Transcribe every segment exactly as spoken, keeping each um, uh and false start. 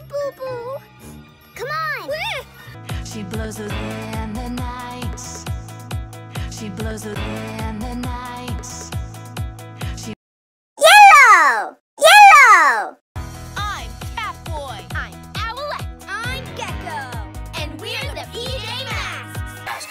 boo-boo. Come on. She blows it in the night. She blows it in the night. She Yellow! Yellow! I'm Catboy. I'm Owlette. I'm Gecko. And we're the P J Masks.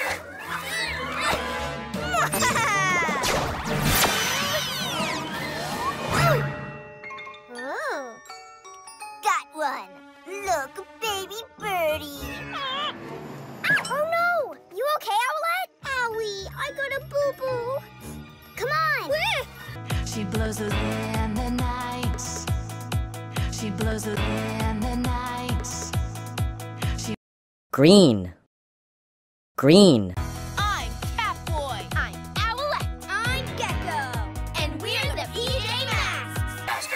Oh. Got one. Look, baby birdie. Oh no! You okay, Owlette? Owie, I got a boo-boo. Come on. She blows it in the night. She blows it in the night. She Green. Green. I'm Catboy. I'm Owlette. I'm Gecko. And we're the P J Masks.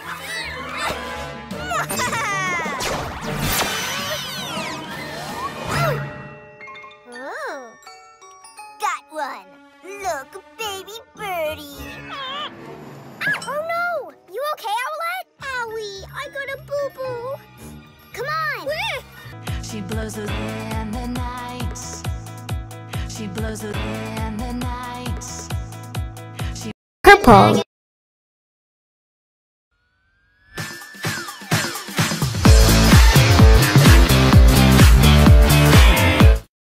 Oh. Got one. Look, baby birdie. Oh no! You okay, Owlette? Owie, I got a boo-boo. Come on. She blows it in the night. She blows it in the night. Purple.